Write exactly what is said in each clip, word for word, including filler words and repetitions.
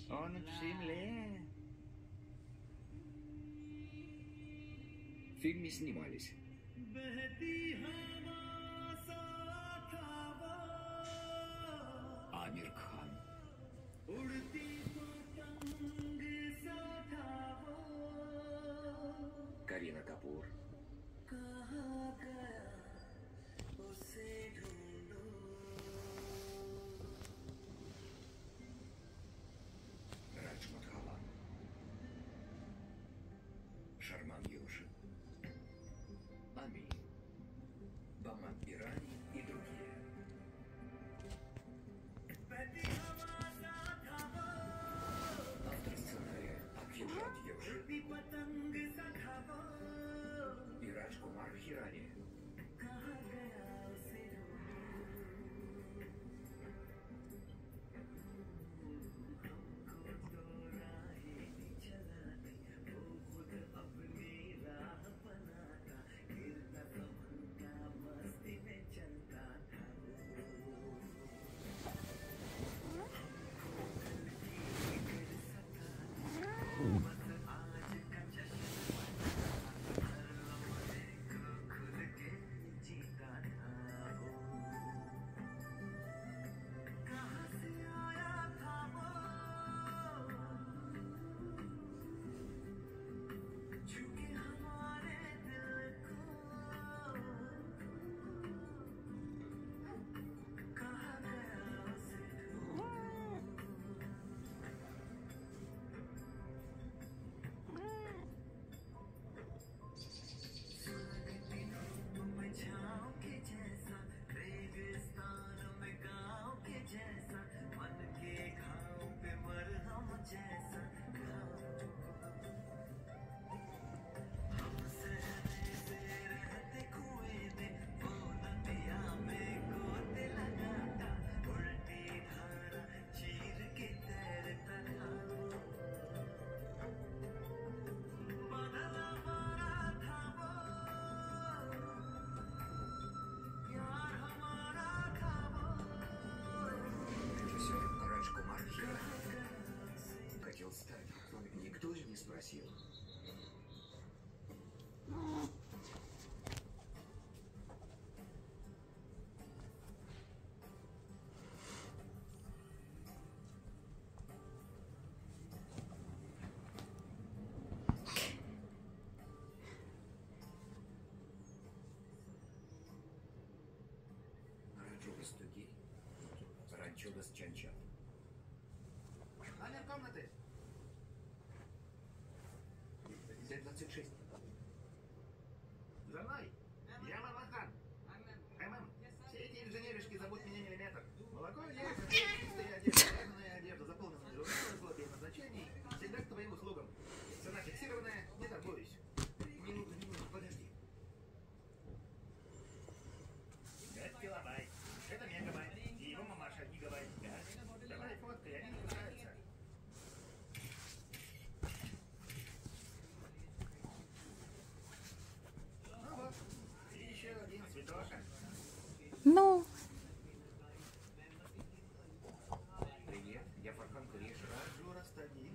Он в земле. В фильме снимались Амир Хан, Карина Капур, Раджматхалан, Шарман Йоши, Ами, Баман Пирани и другие. Автор сценария Акхиджат Йоши и Раджкумар Хирани. Хотел стать, никто же не спросил. Раджугас Туги, Ранчугас Чанчат. Номер комнаты. Д двадцать шесть. За мной. Я Мамахан. ММ. Все эти инженеришки зовут меня миллиметр. Молоко, яйца, чистая одежда, пленная одежда, заполненная журналом, хлопья назначений. Всегда к твоим услугам. Цена фиксированная, не торгуюсь. Минуту, минуту, подожди. Это килобайт. Это мегабайт. И его мамаша гигабайт. Давай фоткай, они не кусаются. Ну вот, и еще один цветоша. Ну. Привет, я Фархан Куреш. Раджу Растаги.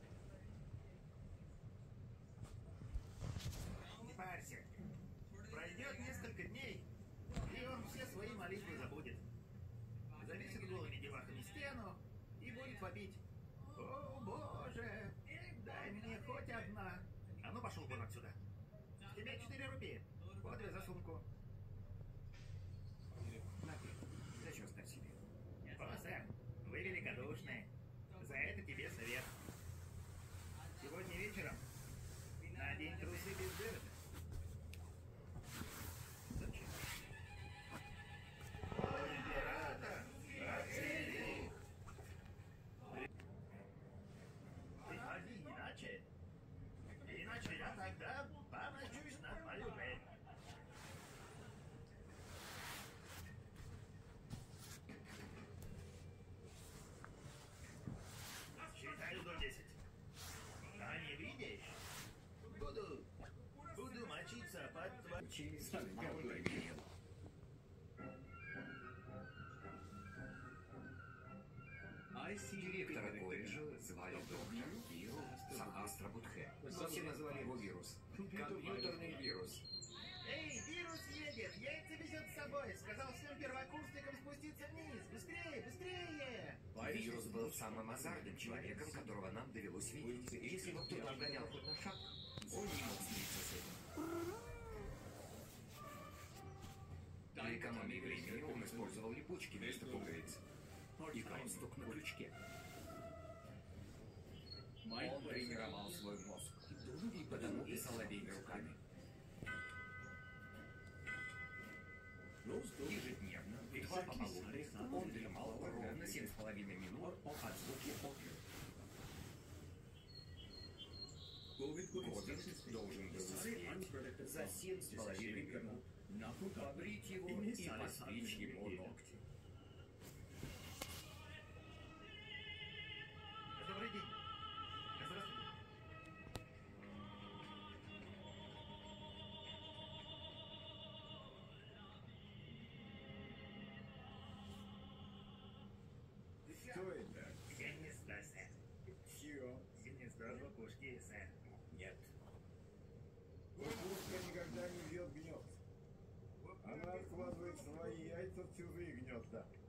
Не парься. Пройдет несколько дней, и он все свои молитвы забудет. Завесит голыми девахами стену и будет вопить. О, боже, дай мне хоть одна. А ну пошел вон отсюда. Тебе четыре рупии. Вот и за сумку. На ты, зачем ставь себе? О, сэр, вы великодушные. За это тебе совет. Сегодня вечером надень трусы без дырок. Зачем? О, император! Отцели! Приходи иначе. Иначе я тогда помочусь на твою жизнь. Директора колледжа звали доктор Кио Сахастрабудхе, но все называли его вирус. Компьютерный вирус. Эй, вирус едет! Яйца везет с собой! Сказал всем первокурсникам спуститься вниз! Быстрее, быстрее! Вирус был самым азартным человеком, которого нам довелось видеть. И если бы кто-то обгонял хоть на шаг, он не мог смириться с этим. Для экономии времени он использовал липучки вместо пуговиц и галстук на крючке. Он тренировал свой мозг и потому писал обеими руками. Ежедневно, два пополудни, он дремал ровно семь с половиной минут от звуки опиум. Ковид должен был успеть за семь с половиной минут побрить его и постричь ему ногти. Добрый день. Здравствуйте. Что это? Гнездо, сэр. Чье? Гнездо кукушки, сэр. Нет. Кукушка никогда не вьет гнезд. Она откладывает свои яйца в чужие гнезда.